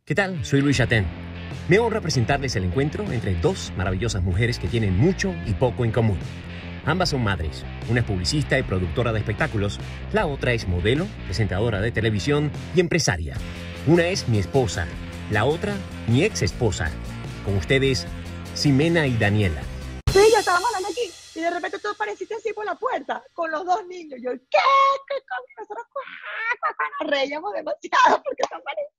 ¿Qué tal? Soy Luis Chatén. Me honra presentarles el encuentro entre dos maravillosas mujeres que tienen mucho y poco en común. Ambas son madres. Una es publicista y productora de espectáculos. La otra es modelo, presentadora de televisión y empresaria. Una es mi esposa. La otra, mi ex esposa. Con ustedes, Ximena y Daniela. Sí, ya estábamos hablando aquí y de repente tú apareciste así por la puerta con los dos niños. Yo, ¿qué? ¿Qué cosa? Nosotros nos reíamos demasiado porque tú apareciste.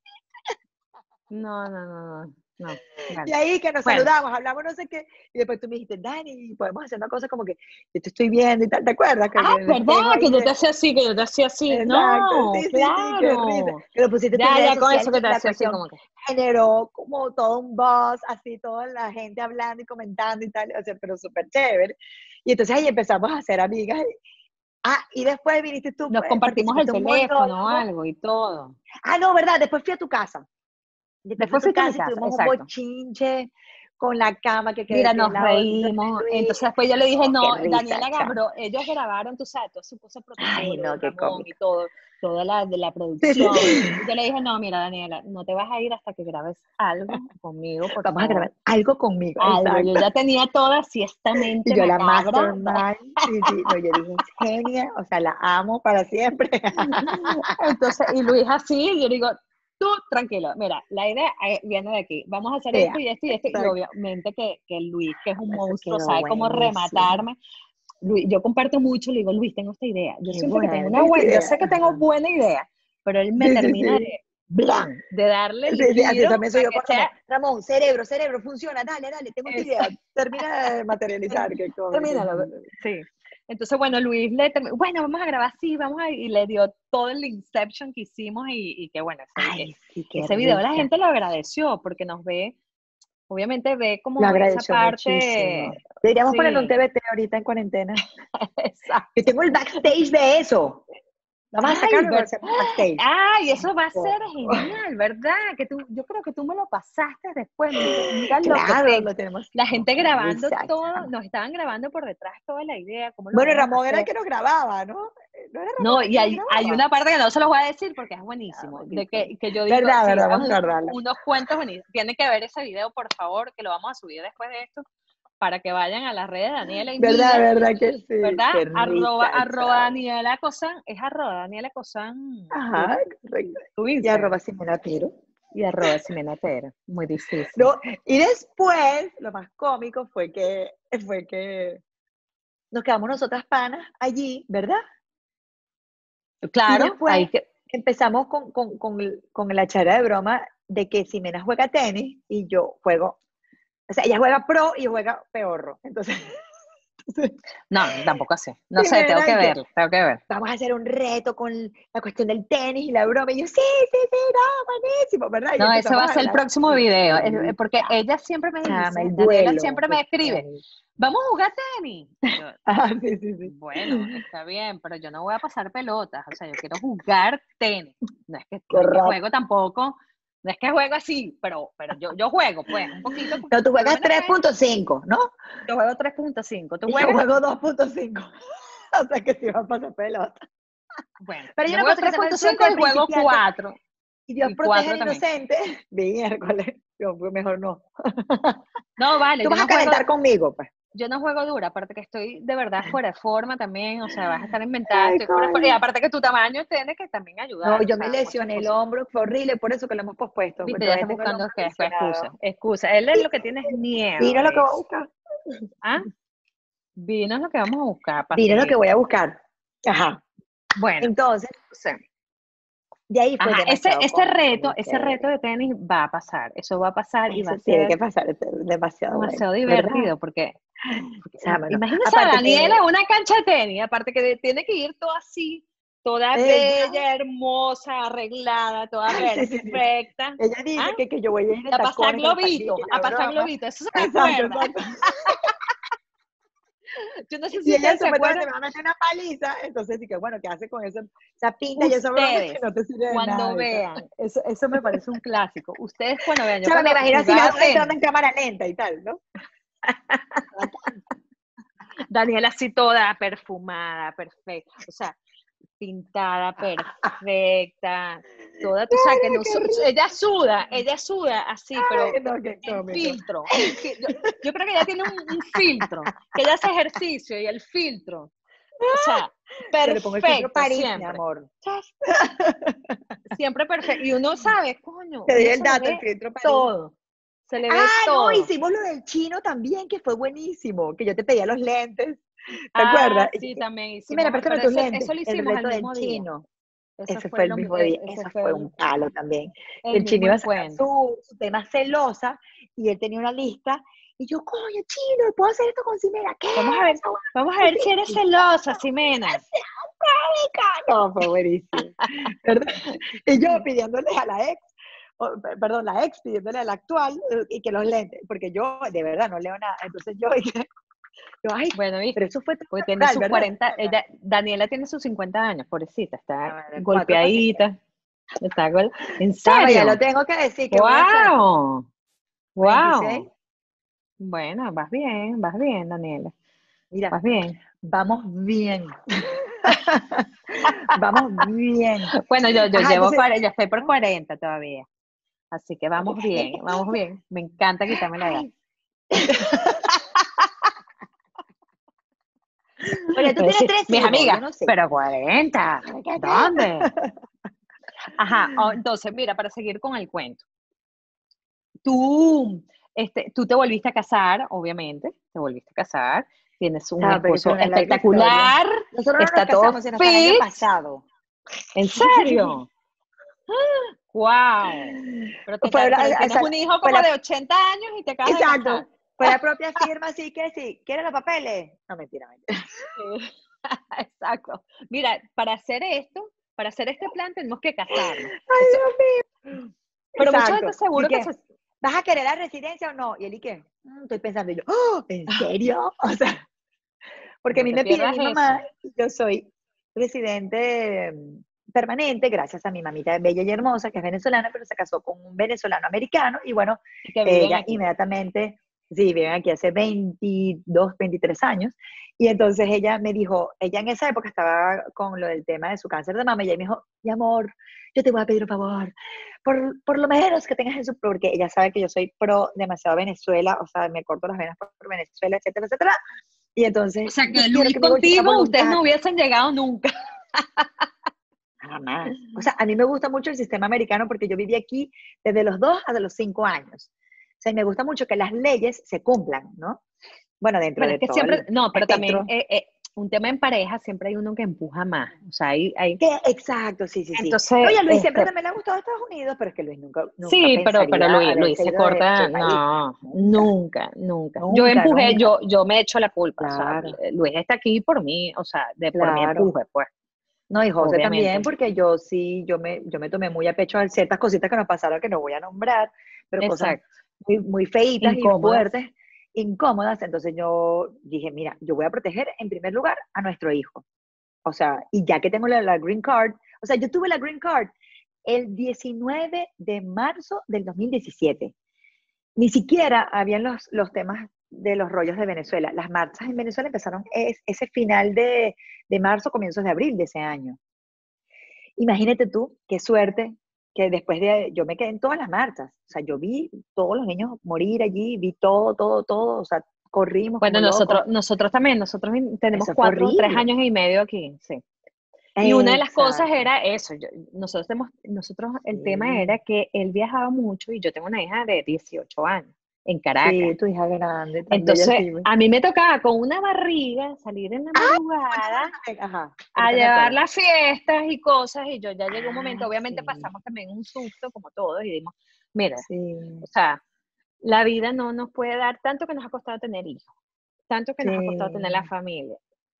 No. Y ahí que nos saludamos, hablamos no sé qué, y después tú me dijiste, Dani, podemos hacer una cosa como que yo te estoy viendo y tal, ¿te acuerdas? ¿Verdad? Que yo te hacía así, Exacto, No, sí, qué risa. claro. Que lo pusiste en tus redes Ya con sociales eso que te y la hacía así cuestión como que. generó como todo un buzz, así toda la gente hablando y comentando y tal, o sea, pero súper chévere. Y entonces ahí empezamos a ser amigas. Y después viniste tú, Nos compartimos el participaste en un teléfono, monólogo. algo y todo. No, ¿verdad? Después fui a tu casa. Después fui a Después tu fuiste a mi casa y casa, tuvimos un exacto. bochinche con la cama que Mira, quedó nos al lado de reímos. Luis. Entonces después yo le dije, Qué no, risa, Daniela chao. Gabro, ellos grabaron, tú sabes, toda su cosa de Ay, protocolo, no, de qué Ramón y cómico. todo, toda de la Sí, sí, producción. sí. Y yo le dije, no, mira, Daniela, no te vas a ir hasta que grabes algo conmigo, por Vamos a favor. grabar algo conmigo, Algo. Yo exacto. ya tenía toda así esta Y mente yo la macabra. mastermind, sí, no, yo dije, es genia, o sea, la amo para siempre. Entonces, y Luis así, y yo digo, tú tranquilo, mira, la idea viene de aquí, vamos a hacer esto y esto y esto, y Exacto. obviamente que Luis, que es un Eso monstruo, quedó sabe cómo buenísimo. rematarme. Luis, yo comparto mucho, le digo, Luis, tengo esta idea, yo Qué siento que tengo buena una buena, yo idea. sé que tengo buena idea, pero él me Sí, sí, termina sí. de blan, de darle el Sí, sí, así giro también soy para yo que con Ramón. sea, Ramón, cerebro, funciona, dale, tengo esta idea. exacto, Termina de materializar, qué cómico. termínalo, sí. Entonces, bueno, Luis bueno, vamos a grabar así, y le dio todo el inception que hicimos y que bueno, Ay, sí, qué ese video la risa. gente lo agradeció porque nos ve, obviamente ve Lo como esa agradeció parte, muchísimo. Deberíamos ponerle un sí, TBT ahorita en cuarentena. Yo exacto. tengo el backstage de eso. Vamos a Ay, sacarlo y hacemos backstage. ay, Qué eso va a ser cómico. genial, ¿verdad? Yo creo que tú me lo pasaste después, me dijiste, mira lo que Claro, tengo. lo tenemos. La No, gente qué grabando risa, todo, chama. nos estaban grabando por detrás toda la idea, cómo lo Bueno, vamos a Ramón era el hacer. que nos grababa, ¿no? ¿No era No, Ramón el y que nos hay grababa? una parte que no se los voy a decir porque es Ah, buenísimo, de maldito. que yo digo, Verdad, sí, es vamos a guardarlo. unos cuentos buenísimos. Tienen que ver ese video, por favor, que lo vamos a subir después de esto, para que vayan a las redes de Daniela y mías, Verdad que sí. ¿verdad? Qué risa, Arroba chao. Daniela Cosán, es arroba Daniela Cosán, Ajá, correcto. tu Y Instagram, arroba Ximena Pero. y arroba Ximena Pera, muy difícil. No, y después, lo más cómico fue que nos quedamos nosotras panas allí, ¿verdad? Y Claro, después empezamos con la charla de broma de que Ximena juega tenis y yo juego, o sea, ella juega pro y yo juega peorro. Entonces, no, tampoco sé, no sé, tengo Ximena, que y que ver, tengo que ver. vamos a hacer un reto con la cuestión del tenis y la broma. Y yo, sí, no, buenísimo, ¿verdad? Y No, ese va empezamos a a ser el hablar. próximo Y video, qué porque risa, ella siempre me chama, dice, el Daniela duelo. siempre me escribe, vamos a jugar tenis. Y yo, Sí, sí, sí. bueno, está bien, pero yo no voy a pasar pelotas, o sea, yo quiero jugar tenis. No es que juego Correcto. tampoco, no es que juego así, pero yo juego, pues, un poquito, No, tú por lo juegas menos sé, 3.5, ¿no? yo juego 3.5. ¿Tú Y yo juegas? juego 2.5. O sea que sí va a pasar pelota. Bueno, Pero hay yo una juego cosa que se llama el 3.5 sueldo de y juego principiante 4 y Dios y protege 4 al también. inocente. Miércoles, yo mejor no. No, vale, Tú vas a calentar conmigo, pues. yo no juego dura, aparte que estoy de verdad fuera de forma también, o sea, vas a estar inventada, Ay, estoy fuera de forma, y coño. aparte que tu tamaño tiene que también No, ayudar, o yo me sea, muchas lesioné el cosas. hombro, fue horrible, por eso que lo hemos pospuesto, porque Viste, ya todavía estás tengo el buscando hombro que después lesionado. excusa. Él es lo que tiene es miedo Vino lo que de voy a eso. buscar. ¿Ah? Vino es lo que vamos a buscar para Vino lo que seguir. voy a buscar. Ajá. Bueno, Entonces, sí. de ahí fue Ajá, demasiado cómico, muy ese reto chévere. de tenis va a pasar, eso va a pasar y va Eso a tiene ser que pasar, esto es demasiado bueno, demasiado ¿verdad? divertido porque Chámano. imagínense a Aparte Daniela en tiene, una cancha de tenis, aparte que tiene que ir toda así, toda ella, bella, hermosa, arreglada, toda ay, sí, sí, sí. perfecta, Ella ¿ah? dice que yo voy a ir Y de tacones, la faldita y a la pasar broma. globitos, eso se me Exacto, acuerda. exacto. Yo no sé si Y ella ustedes se supuestamente acuerdan, me va a meter una paliza, entonces sí que bueno, ¿qué hace con eso? Esa pinta y esa broma que ustedes no te sirve de cuando nada y tal. vean, eso me parece un clásico, ustedes cuando vean, yo Chama, me cuando imagino así jugaba entrando tenis, en cámara lenta y tal, ¿no? Daniela así toda perfumada, perfecta, o sea, pintada perfecta, toda, tú sabes que no, ella suda así, pero Ay, no, qué en cómico. filtro. Yo creo que ella tiene un filtro, que ella hace ejercicio y el filtro, o sea, Yo le pongo el filtro perfecto París, mi siempre, amor. siempre perfecto. Y uno sabe, coño, Te doy uno el se le dato, el ve filtro París. todo, se le ve Ah, no, todo. hicimos lo del chino también, que fue buenísimo, que yo te pedía los lentes, ¿te Ah, acuerdas? sí, también Sí, mira, hicimos, préstame pero tus lentes, eso lo el hicimos el reto del mismo día. chino. Eso Ese fue fue el mismo día, ese eso fue fue un palo también. el El chino iba mismo a sacar cuento. su tema celosa y él tenía una lista y yo, coño, chino, ¿puedo hacer esto con Ximena? ¿Qué? Vamos a ver si eres celosa, Ximena. No, fue buenísimo. ¿Verdad? Y yo pidiéndole a la ex, perdón, la ex pidiéndole a la actual y que los lentes, porque yo de verdad no leo nada. Entonces yo dije, ay, Bueno, pero ¿viste? eso fue tan Porque tiene natural, sus ¿verdad? 40, Daniela tiene sus 50 años, pobrecita, está Bueno, 4 para que golpeadita. ¿En chama, ya lo serio? tengo que decir, ¿qué voy a hacer? ¡Wow! 26. ¡Wow! Bueno, vas bien, Daniela. Mira, Vas bien. vamos bien. Vamos bien. Bueno, yo Ajá, llevo entonces, yo estoy por 40 todavía. Así que vamos bien, vamos bien. Me encanta quitarme la edad. ay. Oye, tú Voy a tienes decir, 3 mis hijos, yo amigas, no sé. pero 40, ¿dónde? Ajá, entonces, mira, para seguir con el cuento. Tú, tú te volviste a casar, obviamente, te volviste a casar, tienes un Pero eso es esposo una larga historia. espectacular, Nosotros no nos está todo casamos, sino hasta el año fit, pasado. ¿en serio? ¡Wow! Pero, tienes un hijo Fue como de 80 años y te acabas de casar. exacto, fue la propia firma, así que sí, ¿quieres los papeles? No, mentira, mentira. Sí. Exacto. Mira, para hacer este plan tenemos que casarnos. Ay, Dios mío. Pero mucha gente Exacto. ¿Y seguro que qué? ¿Vas a querer la residencia o no? Y él, ¿y qué? Estoy pensando, y yo, ¡oh! ¿En serio? O sea, porque a no mí te me pide pierdas mi mamá, eso. y yo soy residente permanente, gracias a mi mamita bella y hermosa, que es venezolana, pero se casó con un venezolano americano, y bueno, Y que viven ella aquí. inmediatamente, sí, viven aquí hace 22, 23 años, y entonces ella me dijo, ella en esa época estaba con lo del tema de su cáncer de mama, y ella me dijo, mi amor, yo te voy a pedir un favor, por lo menos que tengas eso, porque ella sabe que yo soy pro demasiado Venezuela, o sea, me corto las venas por Venezuela, etcétera, etcétera, y O entonces sea, yo que quiero Luis que mi bolsa sea contigo, ustedes no voluntaria. hubiesen llegado nunca. Jamás. O sea, a mí me gusta mucho el sistema americano porque yo viví aquí desde los 2 hasta los 5 años. O sea, y me gusta mucho que las leyes se cumplan, ¿no? Bueno, dentro Bueno, es de que todo siempre, el no, pero también espectro. un tema en pareja, siempre hay uno que empuja más. O sea, Exacto, sí, sí, sí. entonces, Oye, a Luis siempre también le ha gustado Estados Unidos, pero es que Luis nunca sí, pero pensaría Luis haberse se ido corta, del país. no, Nunca, nunca. Yo nunca, empujé, nunca. yo me echo la culpa, o sea, Claro, Luis está aquí por mí, o sea, por mi claro. empuje, pues, No, y José también, obviamente. porque yo sí, yo me tomé muy a pecho ciertas cositas que nos pasaron que no voy a nombrar, pero cosas Exacto, muy, muy feitas y incómodas. fuertes, incómodas. Entonces yo dije, mira, yo voy a proteger en primer lugar a nuestro hijo. O sea, y ya que tengo la green card, o sea, yo tuve la green card el 19 de marzo del 2017. Ni siquiera habían los temas de los rollos de Venezuela. Las marchas en Venezuela empezaron ese final de marzo, comienzos de abril de ese año. Imagínate tú, qué suerte que después yo me quedé en todas las marchas, o sea, yo vi todos los niños morir allí, vi todo, todo, todo, o sea, corrimos Bueno, como locos, nosotros también, tenemos eso fue 3 horrible. años y medio aquí, sí. Y una de las cosas Exacto, era eso, nosotros el tema sí, era que él viajaba mucho y yo tengo una hija de 18 años en Caracas. sí, tu hija grande, tan bella Entonces, así, güey. a mí me tocaba con una barriga salir en la Nosotros madrugada también, ajá, a ahorita me llevar acuerdo. las fiestas y cosas, y yo ya llegó un momento, Ah, obviamente sí, pasamos también un susto como todos y dimos, mira, o sí, sea, la vida no nos puede dar tanto que nos ha costado tener hijos, tanto que nos ha costado tener la sí, familia.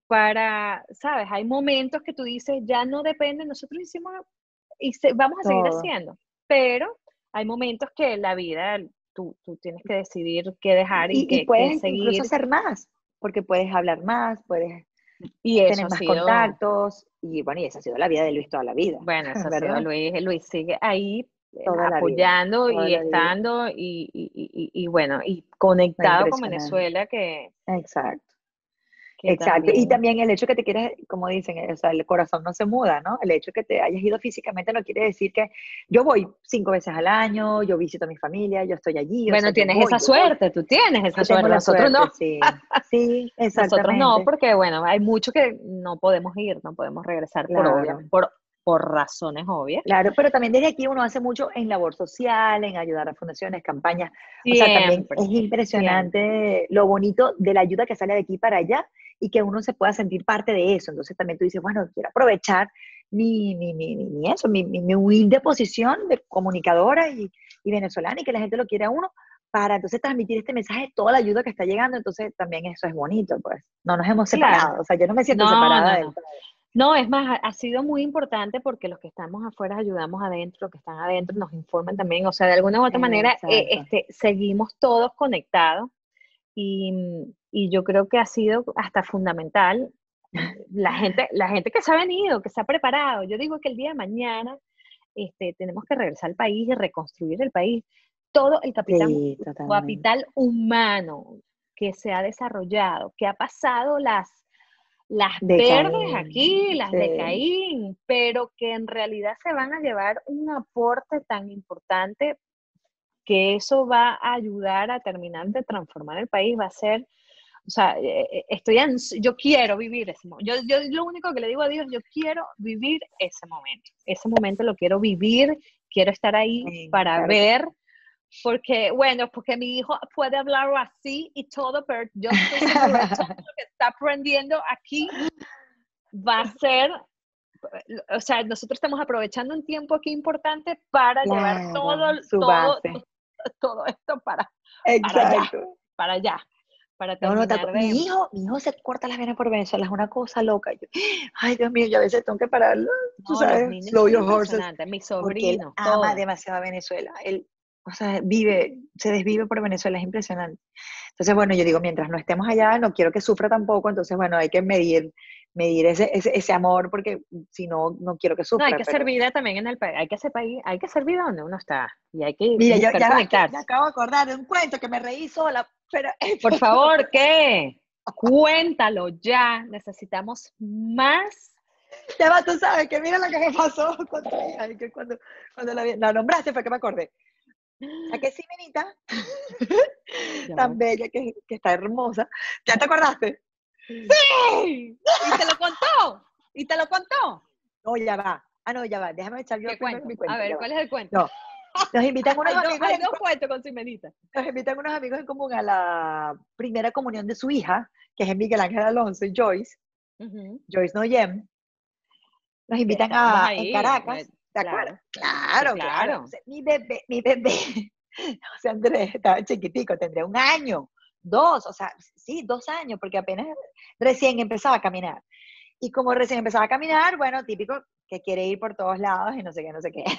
¿Sabes? Hay momentos que tú dices, ya no depende, nosotros hicimos y vamos a seguir todo. haciendo, pero hay momentos que la vida, tú tienes que decidir qué dejar y Y qué puedes incluso seguir, hacer más, porque puedes hablar más, puedes y eso tener ha más sido, contactos, y bueno, y esa ha sido la vida de Luis toda la vida, bueno, eso ha sido ¿verdad? Luis sigue ahí Toda la vida, apoyando toda y la vida. estando y bueno, y Fue conectado con impresionante. Venezuela que Exacto. que Exacto, y también, también el hecho que te quieres, como dicen, o sea, el corazón no se muda, ¿no? El hecho que te hayas ido físicamente no quiere decir que yo voy 5 veces al año, yo visito a mi familia, yo estoy allí, o sea, bueno, tienes esa yo voy. suerte, tú tienes esa Yo tengo suerte, la nosotros suerte, no. sí, sí, Nosotros no, exactamente, porque bueno, hay mucho que no podemos ir, no podemos regresar claro. por razones obvias. Claro, pero también desde aquí uno hace mucho en labor social, en ayudar a fundaciones, campañas. O sea, también es Siempre, siempre. impresionante lo bonito de la ayuda que sale de aquí para allá y que uno se pueda sentir parte de eso. Entonces también tú dices, bueno, quiero aprovechar mi humilde posición de comunicadora y venezolana y que la gente lo quiere a uno para entonces transmitir este mensaje de toda la ayuda que está llegando. Entonces también eso es bonito, pues. No nos hemos Claro. separado. O sea, yo no me siento No, separada no, del no. todo. No, es más, ha sido muy importante porque los que estamos afuera ayudamos adentro, los que están adentro nos informan también, o sea, de alguna u otra manera, Exacto. seguimos todos conectados y yo creo que ha sido hasta fundamental la gente que se ha venido, que se ha preparado. Yo digo que el día de mañana tenemos que regresar al país y reconstruir el país. Todo el Sí, totalmente. capital humano que se ha desarrollado, que ha pasado las De verdes Caín, aquí, las de sí. Caín, pero que en realidad se van a llevar un aporte tan importante que eso va a ayudar a terminar de transformar el país, va a ser, o sea, yo quiero vivir ese momento. Yo lo único que le digo a Dios, yo quiero vivir ese momento lo quiero vivir, quiero estar ahí Sí, para claro que sí. ver, porque, bueno, porque mi hijo puede hablar así y todo, pero yo estoy segura, todo lo que está aprendiendo aquí va a ser, o sea, nosotros estamos aprovechando un tiempo aquí importante para llevar Claro, su base. todo esto para allá, Exacto. para allá, para No, no, terminar de, mi hijo se corta las venas por Venezuela, es una cosa loca. Ay, Dios mío, yo a veces tengo que pararlo, tú no, los sabes, niños slow son your horses, impresionantes, mis porque él sobrinos, ama todo. demasiado a Venezuela. Él, o sea, se desvive por Venezuela, es impresionante. Entonces, bueno, yo digo, mientras no estemos allá, no quiero que sufra tampoco, entonces, bueno, hay que medir ese amor, porque si no, no quiero que No, hay sufra, que ser pero vida también en el país, hay que ser país, hay que ser vida donde uno está y hay que mira, yo buscar ya va, que me conectarse. acabo de acordar de un cuento que me reí sola, pero Por esto te lo favor, cuento. ¿qué? Cuéntalo ya, necesitamos más. Ya va, tú sabes que mira lo que me pasó con tu hija, y que cuando la nombraste fue que me acordé. Saqué Sirenita, Ya tan va. bella que está hermosa. ¿Ya te acordaste? ¡Sí! Y te lo contó, y te lo contó. No, ya va. Ah, no, ya va. Déjame echar yo ¿Qué primero cuento? mi A cuento, ya ver, va. ¿cuál es el cuento? No, nos invitan unos amigos Hay dos cuentos con Simenita. nos invitan unos amigos en común a la primera comunión de su hija, que es Miguel Ángel Alonso y Joyce, Ujú. Joyce Noyem. Nos Que invitan estábamos en ahí, Caracas, ¿te acuerdas? claro, sí, Claro, claro. claro. Entonces, mi bebé, José Andrés estaba chiquitico, tendría 1 año, 2, o sea, sí, 2 años, porque apenas recién empezaba a caminar. Y como recién empezaba a caminar, bueno, típico que quiere ir por todos lados y no sé qué, no sé qué.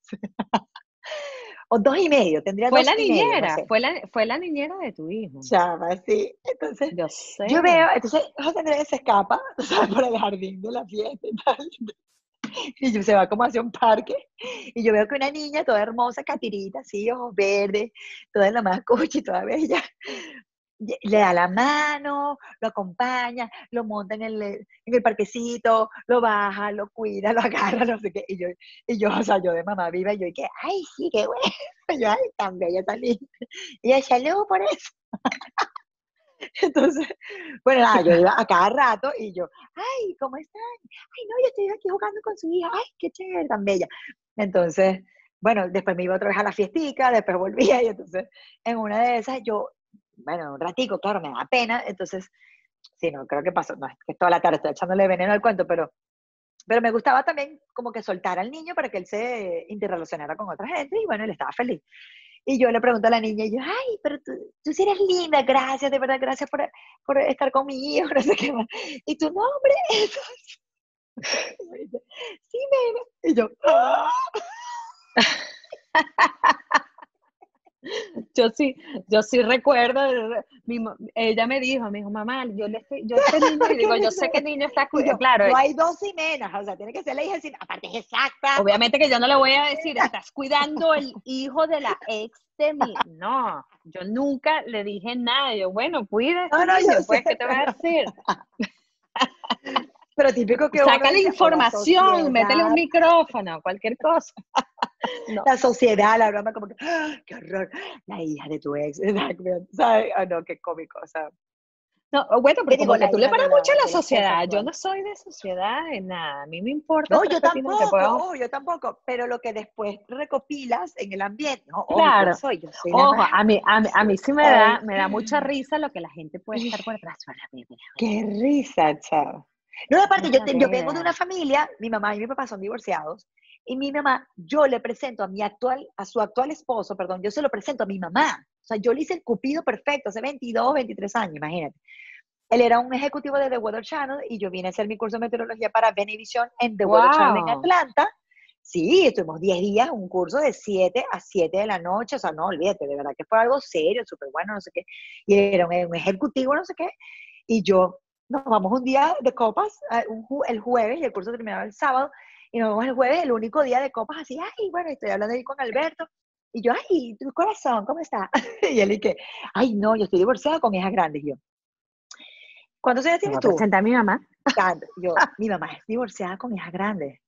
O 2 y medio, tendría Fue dos la y medio, no niñera, sé. fue la niñera de tu hijo. Chama, sí. Entonces, Yo sé. yo veo, entonces José Andrés se escapa, ¿sabes? Por el jardín de la fiesta y tal. Y se va como hacia un parque. Y yo veo que una niña toda hermosa, catirita, así, ojos verdes, toda la más cuchi, toda bella, le da la mano, lo acompaña, lo monta en el parquecito, lo baja, lo cuida, lo agarra, no sé qué. Y yo, o sea, yo de mamá viva, y yo, y que, ay, sí, qué bueno. Yo, ay, tan bella, tan linda. Y ella, salud por eso. Entonces, bueno, nada, yo iba a cada rato y yo, ay, ¿cómo están? Ay, no, yo estoy aquí jugando con su hija, ay, qué chévere, tan bella. Entonces, bueno, después me iba otra vez a la fiestica, después volvía y entonces en una de esas yo, bueno, un ratico, claro, me da pena, entonces, sí, no, creo que pasó, no, es que toda la tarde estoy echándole veneno al cuento, pero me gustaba también como que soltar al niño para que él se interrelacionara con otra gente y bueno, él estaba feliz. Y yo le pregunto a la niña, y yo, ay, pero tú sí eres linda, gracias, de verdad, gracias por estar conmigo, no sé qué más. Y tu nombre es. Y me dice, sí, nena. Y yo, ¡ah! yo sí recuerdo, ella me dijo, mamá, yo este niño, y digo, yo sé que el niño está, Y yo, claro, no hay dos Jimenas, o sea, tiene que ser la hija, aparte es exacta. obviamente que yo no le voy a decir, estás cuidando el hijo de la ex de mí. No, yo nunca le dije nada. Yo, bueno, cuida a ese No, niño, yo pues, sé. ¿qué te va a decir? Pero típico que uno Saca la dice, o la información, métele un sociedad, micrófono, cualquier cosa. No. la sociedad, la broma, como que, ¡ah, qué horror! La hija de tu ex, ¿sabes? Ah, no, qué cómico, o sea. No, bueno, ¿Qué pero digo? como que La tú le hija paras mucho a la de la esposa sociedad. Yo actual. no soy de sociedad, de nada. A mí me importa No, tres yo pepinos que tampoco, puedan. ojo, yo tampoco, pero lo que después recopilas en el ambiente, no, ojo, Claro. yo soy la Ojo, más, a mí sí ¿sabes? me da mucha risa lo que la gente puede estar por atrás. Qué risa, chao. No, aparte, Deja yo vengo de una ver. familia, mi mamá y mi papá son divorciados, y mi mamá, yo le presento a su actual esposo, perdón, yo se lo presento a mi mamá. O sea, yo le hice el cupido perfecto hace 22, 23 años, imagínate. Él era un ejecutivo de The Weather Channel y yo vine a hacer mi curso de meteorología para Venevisión en The Weather Channel en Wow. Atlanta. Sí, estuvimos 10 días, un curso de 7 a 7 de la noche, o sea, no, olvídate, de verdad que fue algo serio, súper bueno, no sé qué. Y era un ejecutivo, no sé qué. Y yo, nos vamos un día de copas, el jueves, y el curso terminaba el sábado, y nos vamos el jueves, el único día de copas, así, ay, bueno, estoy hablando ahí con Alberto, y yo, ay, tu corazón, ¿cómo está? Y él, y que, ay, no, yo estoy divorciada con hijas grandes. Y yo, ¿cuántos años Te voy tienes a tú? presentar a mi mamá. Tanto. Yo, mi mamá es divorciada con hijas grandes.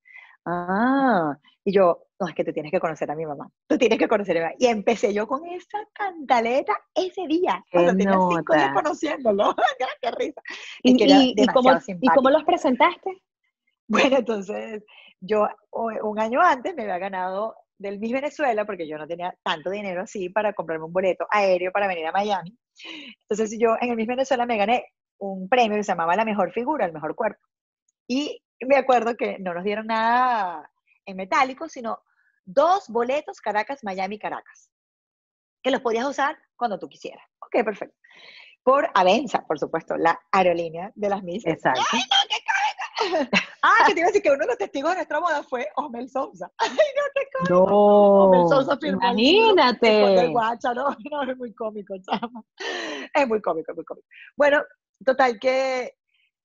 Ah, y yo, no, es que tú tienes que conocer a mi mamá. Tú tienes que conocer a mi mamá. Y empecé yo con esa cantaleta ese día. O Qué sea, tenía 5 días nota. conociéndolo. Qué risa. Es que era demasiado Y cómo simpático. los presentaste? Bueno, entonces, yo un año antes me había ganado del Miss Venezuela, porque yo no tenía tanto dinero así para comprarme un boleto aéreo para venir a Miami. Entonces, yo en el Miss Venezuela me gané un premio que se llamaba la mejor figura, el mejor cuerpo. Y me acuerdo que no nos dieron nada en metálico, sino 2 boletos Caracas, Miami, Caracas, que los podías usar cuando tú quisieras. Ok, perfecto. Por Avenza, por supuesto, la aerolínea de las Miss. Exacto. ¡Ay, no, qué cómico! Ah, que te iba a decir que uno de los testigos de nuestra boda fue Osmel Sousa. ¡Ay, no, qué cómico! Osmel No, Sousa firmó el libro El Conde del imagínate. Guacha, ¿no? No, es muy cómico, chama. Es muy cómico, es muy cómico. Bueno, total que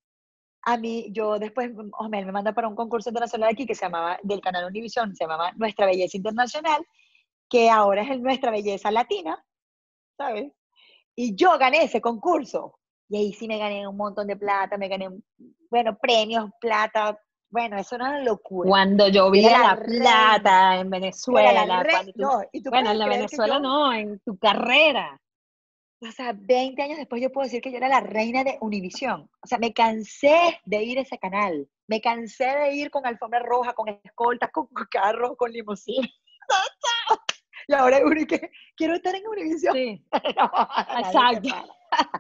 a mí, yo después, Osmel me manda para un concurso internacional aquí que se llamaba, del canal Univisión, se llamaba Nuestra Belleza Internacional, que ahora es el Nuestra Belleza Latina, ¿sabes? Y yo gané ese concurso. Y ahí sí me gané un montón de plata, me gané, bueno, premios, plata. Bueno, eso era una locura. Cuando Yo era llovía la la reina. plata en Yo era la Venezuela, reina. cuando tú, No, y tú bueno, en puedes la creer que Venezuela yo, no, en tu carrera. o sea, 20 años después yo puedo decir que yo era la reina de Univisión. O sea, me cansé de ir a ese canal. Me cansé de ir con alfombra roja, con escoltas, con carros, con limusina. Y ahora uno y que quiero estar en Univisión. Sí, No, nadie se exacto. para.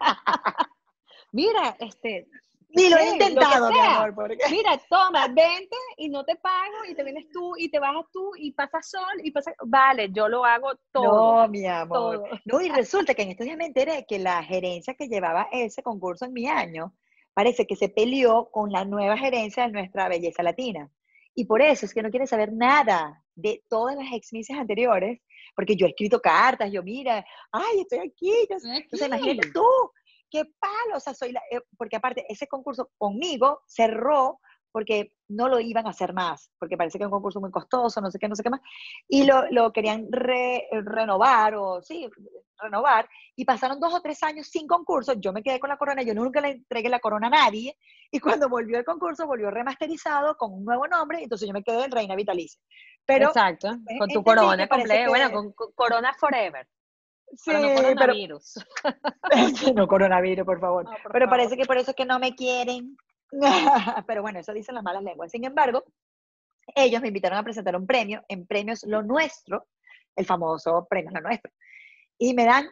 Mira, no Ni lo sé, he lo que intentado, mi sea. amor, porque Mira, toma, vente y no te pago y te vienes tú y te bajas tú y pasas sol y pasas... Vale, yo lo hago todo, no, mi amor. todo. No, y resulta que en estos días me enteré que la gerencia que llevaba ese concurso en mi año parece que se peleó con la nueva gerencia de Nuestra Belleza Latina. Y por eso es que no quiere saber nada de todas las ex misses anteriores, porque yo he escrito cartas, yo mira, ay, estoy aquí. Estoy O sea, imagínate aquí. tú, qué palo, o sea, porque aparte ese concurso conmigo cerró porque no lo iban a hacer más, porque parece que es un concurso muy costoso, no sé qué, no sé qué más, y lo querían renovar, o sí, renovar, y pasaron 2 o 3 años sin concurso, yo me quedé con la corona, yo nunca le entregué la corona a nadie, y cuando volvió el concurso, volvió remasterizado con un nuevo nombre, entonces yo me quedé en Reina Vitalicia. Pero Exacto, después con tu entendí que corona parece completa, bueno, que, con Corona Forever, sí, pero no pero, coronavirus. no coronavirus, por favor, No, por pero favor. parece que por eso es que no me quieren. Pero bueno, eso dicen las malas lenguas. Sin embargo, ellos me invitaron a presentar un premio en Premios Lo Nuestro, el famoso Premios Lo Nuestro, y me dan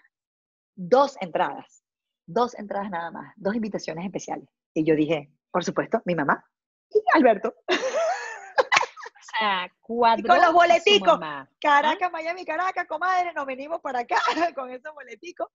2 entradas nada más, 2 invitaciones especiales. Y yo dije, por supuesto, mi mamá y Alberto. O sea, Y con cuadró los a su boleticos, mamá. ¿Ah? Caracas, Miami, Caracas, comadre, nos venimos para acá con esos boleticos.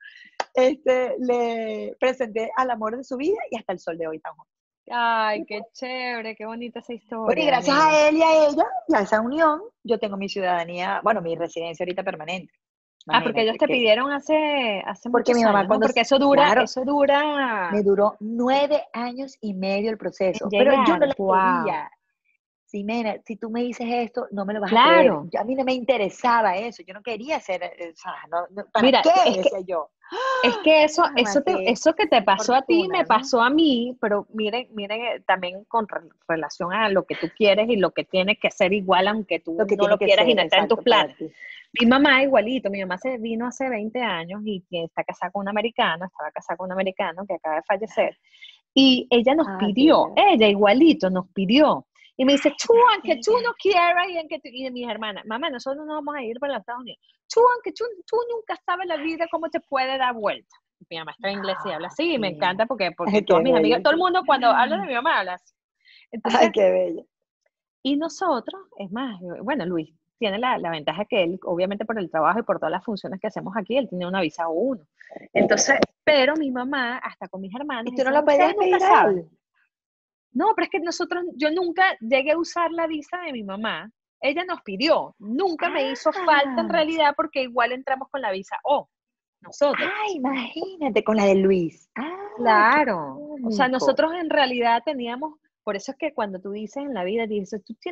Le presenté al amor de su vida y hasta el sol de hoy estamos. Ay, qué chévere, qué bonita esa Bueno, y historia, gracias amiga. a él y a ella y a esa unión, yo tengo mi ciudadanía, bueno, mi residencia ahorita permanente. Porque ellos Imagínate te que, pidieron hace porque mi muchos mamá años, ¿no? cuando, Porque claro, eso dura me duró 9 años y medio el en proceso, pero yo no llegar. la Wow. quería. Ximena, si tú me dices esto, no me lo vas a creer. Claro. A mí no me interesaba eso, yo no quería hacer, o sea, ¿para Mira, qué? Decía yo. es que Chama, qué eso que te pasó a ti me fortuna, ¿no? pasó a mí, pero miren, también con relación a lo que tú quieres y lo que tienes que ser igual, aunque Lo tú que no tiene lo que quieras y ser, no está en tus exacto, para planes. ti. Mi mamá igualito, mi mamá se vino hace 20 años y que está casada con un americano, estaba casada con un americano que acaba de fallecer, y ella nos Ah, qué pidió, ella lástima. igualito nos pidió, y me dice, tú, aunque tú no Imagínate. quieras, y mis hermanas, mamá, nosotros no vamos a ir para los Estados Unidos, aunque tú nunca sabes la vida cómo te puede dar vuelta. Mi mamá está en inglés y habla Ah, así, y me qué, encanta porque todas qué mis amigas, bello. todo el mundo cuando habla de mi mamá habla así. Ay, Entonces, qué bello. y nosotros, es más, bueno, Luis tiene la ventaja que él, obviamente por el trabajo y por todas las funciones que hacemos aquí, él tiene una visa uno. Entonces, pero mi mamá, hasta con mis hermanos, ¿Y tú no decían, lo ustedes podías nunca pedir a saben. él? No, pero es que yo nunca llegué a usar la visa de mi mamá. Ella nos pidió, nunca me hizo falta en Ah, realidad porque igual entramos con la visa O, nosotros. imagínate con la de Luis. Qué Claro, o sea, cómico. nosotros en realidad teníamos, por eso es que cuando tú dices en la vida, dices, tú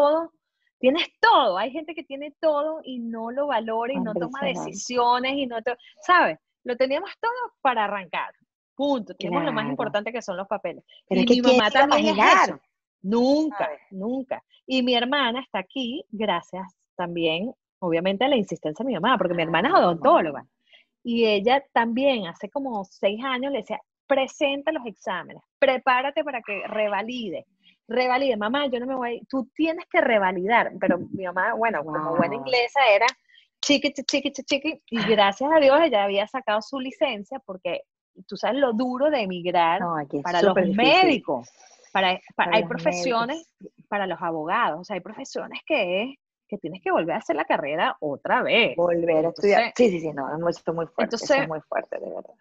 tienes todo, hay gente que tiene todo y no lo valora y no toma Impresionante. decisiones y no, ¿sabes? Lo teníamos todo para arrancar, punto, tenemos lo más Claro. importante que son los papeles. Pero es Y que mi ¿quién mamá se iba a también es imaginar? eso, nunca, ¿Sabes? nunca. Y mi hermana está aquí gracias también, obviamente, a la insistencia de mi mamá, porque mi hermana es odontóloga. Claro. Y ella también, hace como 6 años, le decía, presenta los exámenes, prepárate para que revalide, mamá, yo no me voy, tú tienes que revalidar, pero mi mamá, bueno, como buena Wow. inglesa era chiqui, chiqui, chiqui, y gracias a Dios ella había sacado su licencia, porque tú sabes lo duro de emigrar No, aquí es para los súper difícil médicos, para hay los profesiones, médicos. para los abogados, o sea, hay profesiones que tienes que volver a hacer la carrera otra vez. Volver a estudiar. Entonces, Sí, sí, sí, no, eso es muy fuerte, eso es entonces, muy fuerte, de verdad.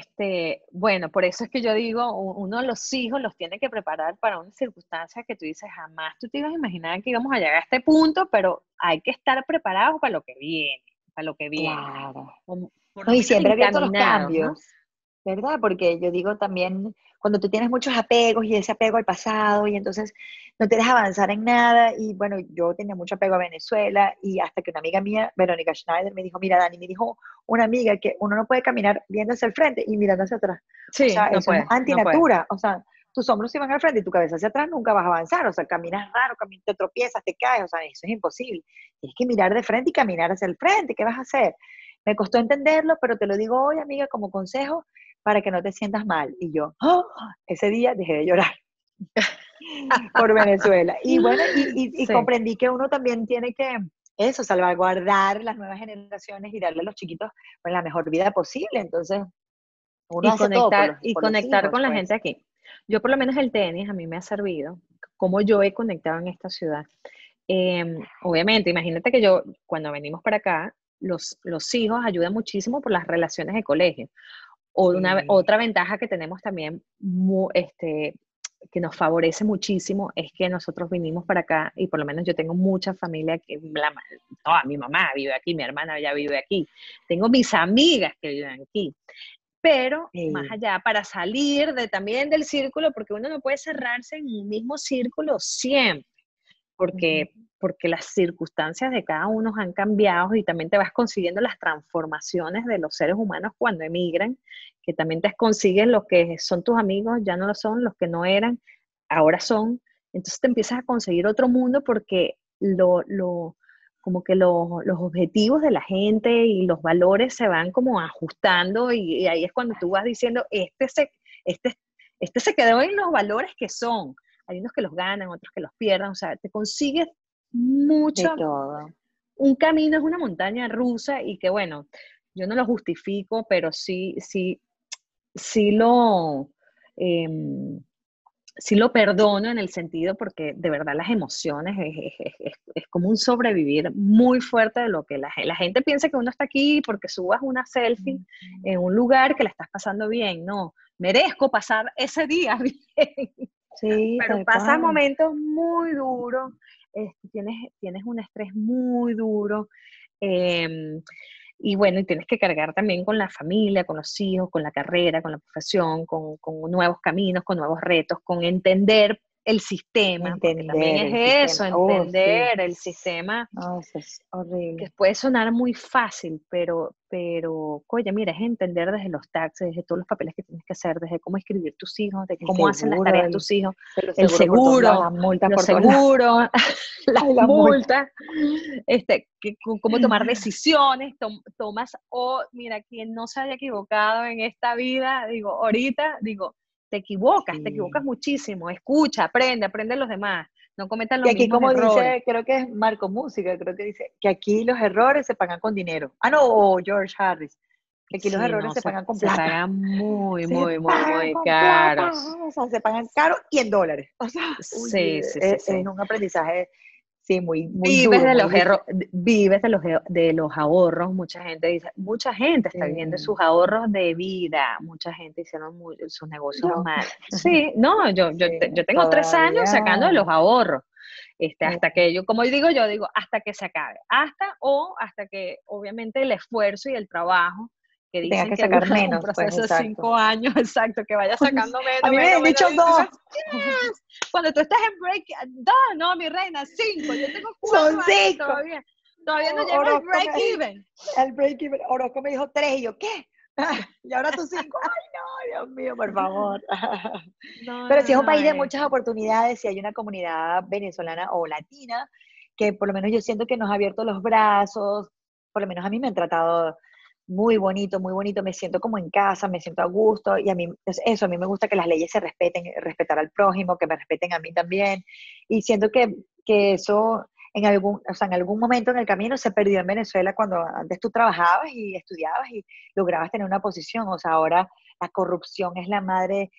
bueno, por eso es que yo digo, uno de los hijos los tiene que preparar para una circunstancia que tú dices, jamás tú te ibas a imaginar que íbamos a llegar a este punto, pero hay que estar preparados para lo que viene, para lo que viene, Claro. o por No, lo y menos siempre abierto a los encaminados, ¿no? cambios, ¿verdad? Porque yo digo también, cuando tú tienes muchos apegos y ese apego al pasado y entonces no te dejas avanzar en nada, y bueno, yo tenía mucho apego a Venezuela y hasta que una amiga mía, Verónica Schneider, me dijo, mira, Dani, me dijo una amiga que uno no puede caminar viendo hacia el frente y mirando hacia atrás. O Sí, sea, no eso es puede, no puede. antinatura. O sea, tus hombros se van al frente y tu cabeza hacia atrás, nunca vas a avanzar. O sea, caminas raro, te tropiezas, te caes. O sea, eso es imposible. Tienes que mirar de frente y caminar hacia el frente. ¿Qué vas a hacer? Me costó entenderlo, pero te lo digo hoy, amiga, como consejo para que no te sientas mal. Y yo, ¡oh! Ese día dejé de llorar por Venezuela. Y bueno, y Sí. comprendí que uno también tiene que, eso, salvaguardar las nuevas generaciones y darle a los chiquitos pues, la mejor vida posible. Entonces, uno hace todo Y por los conectar hijos, con la gente pues. aquí. Yo por lo menos el tenis a mí me ha servido, como yo he conectado en esta ciudad. Obviamente, imagínate que yo, cuando venimos para acá, los hijos ayudan muchísimo por las relaciones de colegio. Sí, Otra ventaja que tenemos también, que nos favorece muchísimo, es que nosotros vinimos para acá y por lo menos yo tengo mucha familia, mi mamá vive aquí, mi hermana ya vive aquí, tengo mis amigas que viven aquí, pero más sí. allá, para salir también del círculo, porque uno no puede cerrarse en un mismo círculo siempre Ujú. porque las circunstancias de cada uno han cambiado y también te vas consiguiendo las transformaciones de los seres humanos cuando emigran, que también te consigues los que son tus amigos, ya no lo son, los que no eran, ahora son. Entonces te empiezas a conseguir otro mundo porque como que los objetivos de la gente y los valores se van como ajustando y ahí es cuando tú vas diciendo, este, este se quedó en los valores que son. Hay unos que los ganan, otros que los pierdan, o sea, te consigues De mucho, todo. un camino es una montaña rusa y que bueno, yo no lo justifico, pero sí eh, sí lo perdono en el sentido porque de verdad las emociones es como un sobrevivir muy fuerte de lo que la gente piensa que uno está aquí porque subas una selfie Ujú. en un lugar que la estás pasando bien, no, merezco pasar ese día bien, Sí, pero tal pasas cual. momentos muy duros, tienes un estrés muy duro, eh, Y bueno, y tienes que cargar también con la familia, con los hijos, con la carrera, con la profesión, con nuevos caminos, con nuevos retos, con entender el sistema, porque también Entender el es eso, sistema. Oh, sí. entender el sistema, No, eso es que horrible. puede sonar muy fácil, pero, oye, mira, es entender desde los taxes, desde todos los papeles que tienes que hacer, desde cómo escribir tus hijos, de El cómo hacen las seguro, tareas tus hijos, pero el seguro por todos lados, seguro, las multas los por todos lados. seguros, las Ay, las multas. multas, cómo tomar decisiones, tomas, mira, quien no se haya equivocado en esta vida, digo, ahorita, digo, te equivocas Sí. muchísimo, escucha, aprende de los demás, no cometan Y los aquí, mismos como errores. dice, creo que es Marco Música, creo que dice que aquí los errores se pagan con dinero. Ah, no, o George Harris, que aquí los Sí, errores no, se pagan con se plata. pagan muy, Se muy, muy, pagan muy con plata, caros. o sea, se pagan caro y en dólares. O sea, uy, Sí, sí, sí, es sí. un aprendizaje, sí, muy, muy duro, muy difícil. Vives de los ahorros. Mucha gente dice, mucha gente está viviendo sus ahorros de vida. Mucha gente hicieron sus negocios Yo, mal. Sí, no, sí, yo tengo 3 años sacando de los todavía. ahorros. Hasta Sí. que como yo digo, hasta que se acabe. Hasta que obviamente el esfuerzo y el trabajo, que Y tengas dicen que que sacar duran un menos, pues proceso de exacto. 5 años, exacto, que vaya sacando A menos, mí me menos, han menos. dicho Y tú dos, dices, yes. Cuando tú estás en break, no, mi reina, 5. Yo tengo 4 años son 5. todavía. Todavía no llego al Orozco break even. el break even. Orozco me dijo 3 y yo, ¿qué? Y ahora tú 5. Ay, no, Dios mío, por favor. No, Pero no, si es un no. país de muchas oportunidades, si hay una comunidad venezolana o latina, que por lo menos yo siento que nos ha abierto los brazos, por lo menos a mí me han tratado muy bonito, me siento como en casa, me siento a gusto, y a mí, eso, a mí me gusta que las leyes se respeten, respetar al prójimo, que me respeten a mí también, y siento que eso o sea, en algún momento en el camino se perdió en Venezuela cuando antes tú trabajabas y estudiabas y lograbas tener una posición, o sea, ahora la corrupción es la madre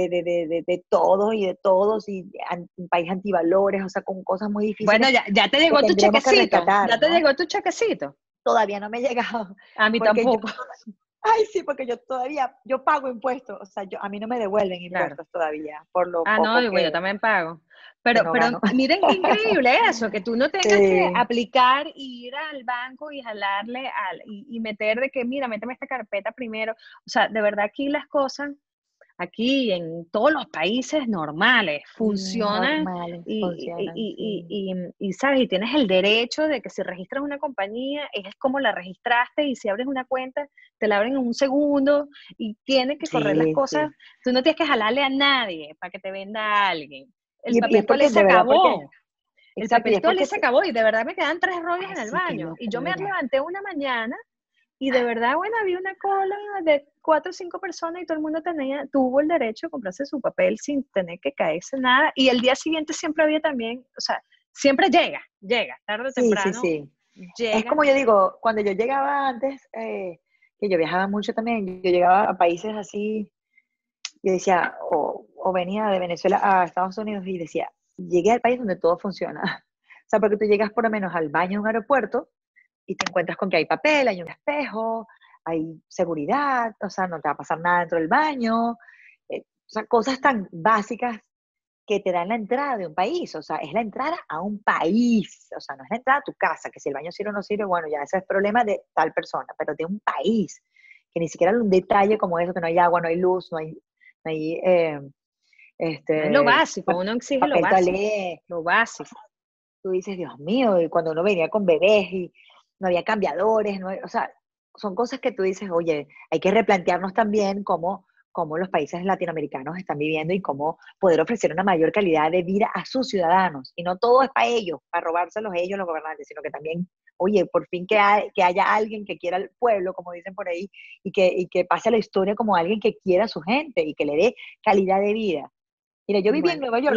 de todos y de todos, y un país antivalores, o sea, con cosas muy Bueno, difíciles ya te que llegó tu tendremos que chequecito. rescatar, Ya te ¿no? llegó tu chequecito. Todavía no me he llegado, A mí porque tampoco. ay, sí, porque yo todavía, yo pago impuestos, o sea, a mí no me devuelven Claro. impuestos todavía, por lo Ah, no, poco digo, yo también pago. que Pero, no pero gano. miren qué increíble eso, que tú no tengas que Sí, aplicar y ir al banco y jalarle y meter de que, mira, méteme esta carpeta primero. O sea, de verdad aquí las cosas, aquí en todos los países normales, funcionan normales, y, y, funcionan, y, sí. y, ¿sabes? Y tienes el derecho de que si registras una compañía, es como la registraste y si abres una cuenta, te la abren en un segundo y tienes que correr las Sí, cosas. sí. Tú no tienes que jalarle a nadie para que te venda a alguien. El Y es papel toalé porque, se de verdad, porque, acabó. El exacto, y papel es toalé porque, se acabó y de verdad me quedan 3 rollos ay, en el sí, qué baño. Y yo me locura. levanté una mañana y de verdad, bueno, había una cola de 4 o 5 personas y todo el mundo tuvo el derecho de comprarse su papel sin tener que caerse nada. Y el día siguiente siempre había también, o sea, siempre llega, tarde o Sí, sí, temprano, sí. Es llega. como yo digo, cuando yo llegaba antes, que yo viajaba mucho también, yo llegaba a países así, yo decía, o venía de Venezuela a Estados Unidos y decía, llegué al país donde todo funciona. O sea, porque tú llegas por lo menos al baño de un aeropuerto y te encuentras con que hay papel, hay un espejo, hay seguridad, o sea, no te va a pasar nada dentro del baño. O sea, cosas tan básicas que te dan la entrada de un país, o sea, es la entrada a un país, o sea, no es la entrada a tu casa, que si el baño sirve o no sirve, bueno, ya ese es problema de tal persona, pero de un país, que ni siquiera un detalle como eso, que no hay agua, no hay luz, no hay No es lo este, básico, uno exige lo papel básico, toalé. lo básico. Tú dices, Dios mío, y cuando uno venía con bebés y no había cambiadores, no, o sea, son cosas que tú dices, oye, hay que replantearnos también cómo los países latinoamericanos están viviendo y cómo poder ofrecer una mayor calidad de vida a sus ciudadanos. Y no todo es para ellos, para robárselos ellos los gobernantes, sino que también, oye, por fin que haya alguien que quiera al pueblo, como dicen por ahí, y que pase a la historia como alguien que quiera a su gente y que le dé calidad de vida. Mira, yo viví en Bueno, Nueva y York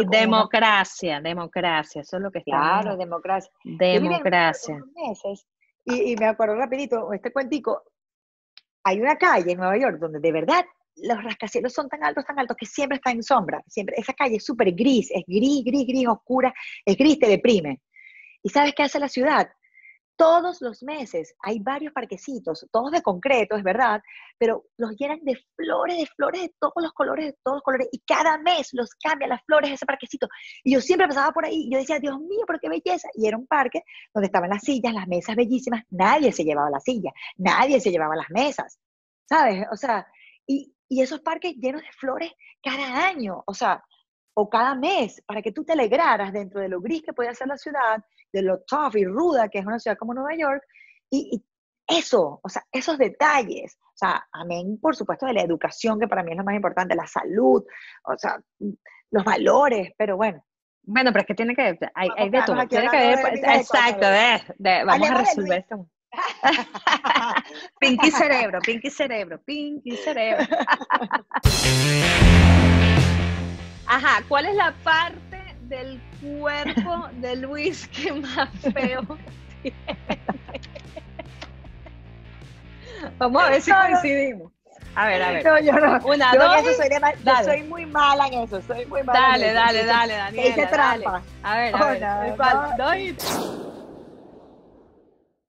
democracia, eso es lo que claro, estamos, democracia. Yo viví en Nueva York democracia. unos meses y me acuerdo rapidito, este cuentico, hay una calle en Nueva York donde de verdad los rascacielos son tan altos que siempre está en sombra, siempre, esa calle es súper gris, es gris, oscura, es gris, te deprime. ¿Y sabes qué hace la ciudad? todos los meses hay varios parquecitos, todos de concreto, es verdad, pero los llenan de flores de todos los colores, y cada mes los cambian las flores de ese parquecito. Y yo siempre pasaba por ahí, y yo decía, Dios mío, pero qué belleza. Y era un parque donde estaban las sillas, las mesas bellísimas, nadie se llevaba la silla, nadie se llevaba las mesas, ¿sabes? O sea, y esos parques llenos de flores cada año, o sea, o cada mes, para que tú te alegraras dentro de lo gris que puede ser la ciudad, de lo tough y ruda que es una ciudad como Nueva York, y eso, o sea, esos detalles, o sea, amén, por supuesto, de la educación, que para mí es lo más importante, la salud, o sea, los valores, pero bueno. Bueno, pero es que tiene que, hay de todo, Aquí tiene que hablando haber, de exacto, vamos a Hablemos de resolver esto. Pinky cerebro, pinky cerebro, pinky cerebro. Ajá, ¿cuál es la parte del cuerpo de Luis que más feo tiene? Vamos a ver si coincidimos. A ver. No, yo no. Una, yo dos. Yo soy muy mala en eso, soy muy mala Dale, en eso. Daniela. Hice trampa. A ver. Una, ¿Cuál? Dos.